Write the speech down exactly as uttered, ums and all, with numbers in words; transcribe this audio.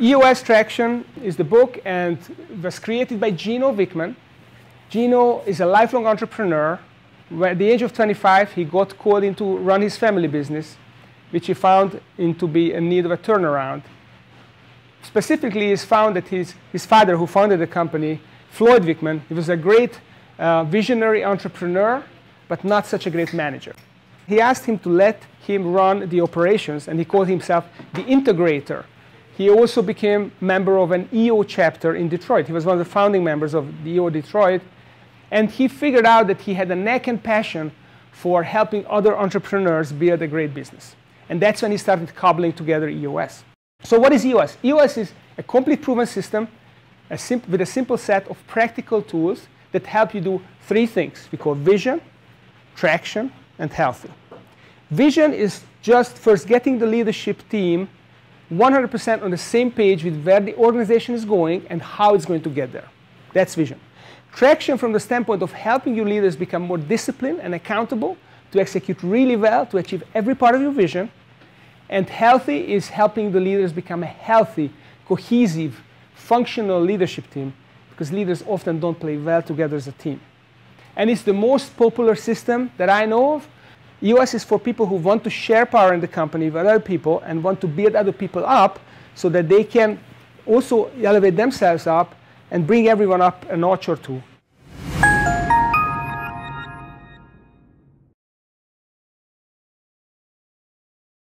E O S Traction is the book, and it was created by Gino Wickman. Gino is a lifelong entrepreneur. At the age of twenty-five, he got called in to run his family business, which he found in to be in need of a turnaround. Specifically, he found that his, his father, who founded the company, Floyd Wickman, he was a great uh, visionary entrepreneur, but not such a great manager. He asked him to let him run the operations, and he called himself the integrator. He also became a member of an E O chapter in Detroit. He was one of the founding members of the E O Detroit. And he figured out that he had a knack and passion for helping other entrepreneurs build a great business. And that's when he started cobbling together E O S. So what is E O S? E O S is a complete proven system a with a simple set of practical tools that help you do three things. We call vision, traction, and healthy. Vision is just first getting the leadership team one hundred percent on the same page with where the organization is going and how it's going to get there. That's vision. Traction from the standpoint of helping your leaders become more disciplined and accountable to execute really well, to achieve every part of your vision. And healthy is helping the leaders become a healthy, cohesive, functional leadership team, because leaders often don't play well together as a team. And it's the most popular system that I know of. E O S is for people who want to share power in the company with other people and want to build other people up so that they can also elevate themselves up and bring everyone up a notch or two.